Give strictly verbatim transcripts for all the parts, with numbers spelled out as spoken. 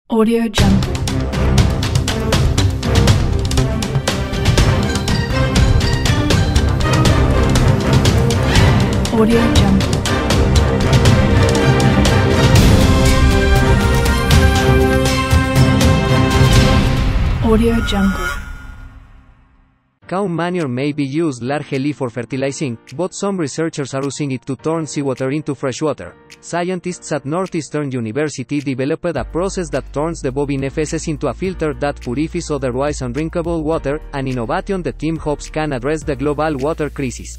Audio Jungle. Audio Jungle. Audio Jungle. Cow manure may be used largely for fertilizing, but some researchers are using it to turn seawater into freshwater. Scientists at Northeastern University developed a process that turns the bovine feces into a filter that purifies otherwise undrinkable water, an innovation the team hopes can address the global water crisis.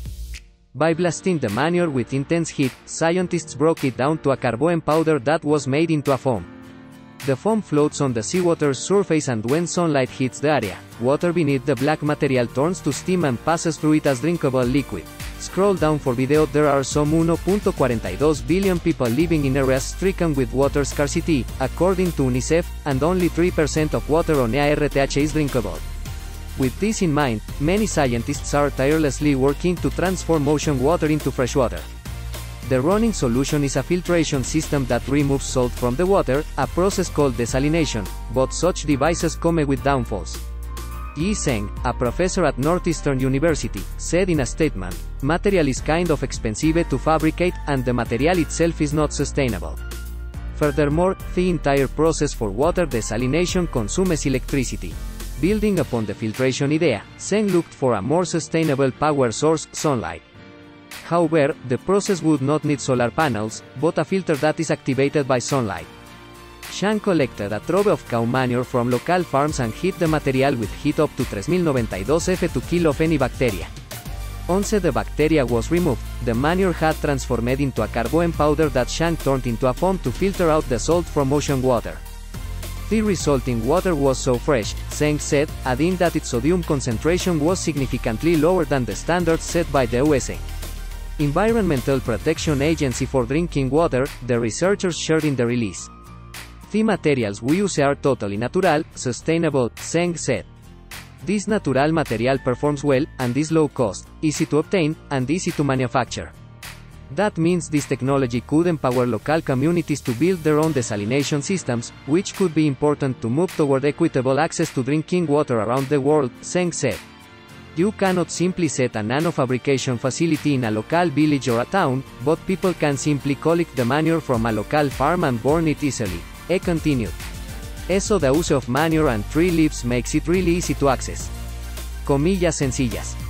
By blasting the manure with intense heat, scientists broke it down to a carboen powder that was made into a foam. The foam floats on the seawater's surface, and when sunlight hits the area, water beneath the black material turns to steam and passes through it as drinkable liquid. Scroll down for video. There are some one point four two billion people living in areas stricken with water scarcity, according to UNICEF, and only three percent of water on Earth is drinkable. With this in mind, many scientists are tirelessly working to transform ocean water into freshwater. The running solution is a filtration system that removes salt from the water, a process called desalination, but such devices come with downfalls. Yi Zheng, a professor at Northeastern University, said in a statement, "Material is kind of expensive to fabricate, and the material itself is not sustainable. Furthermore, the entire process for water desalination consumes electricity." Building upon the filtration idea, Zheng looked for a more sustainable power source, sunlight. However, the process would not need solar panels, but a filter that is activated by sunlight. Zheng collected a trove of cow manure from local farms and heat the material with heat up to three thousand ninety-two F to kill off any bacteria. Once the bacteria was removed, the manure had transformed into a carboen powder that Zheng turned into a foam to filter out the salt from ocean water. The resulting water was so fresh, Zheng said, adding that its sodium concentration was significantly lower than the standards set by the U S Environmental Protection Agency for drinking water, the researchers shared in the release. "The materials we use are totally natural, sustainable," Zheng said. "This natural material performs well, and is low cost, easy to obtain, and easy to manufacture. That means this technology could empower local communities to build their own desalination systems, which could be important to move toward equitable access to drinking water around the world," Zheng said. "You cannot simply set a nanofabrication facility in a local village or a town, but people can simply collect the manure from a local farm and burn it easily," he continued. "Eso the use of manure and tree leaves makes it really easy to access." Comillas sencillas.